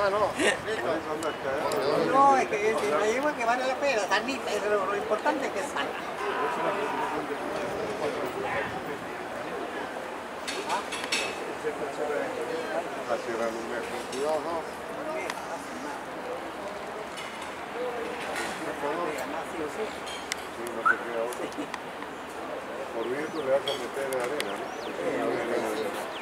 Ah, no. No, es que si me digo que vale la pena, sanita, lo importante es que sana. A cerrar un mes. Cuidado, ¿no? Sí, no te queda otra. Por viento le vas a meter arena, ¿no?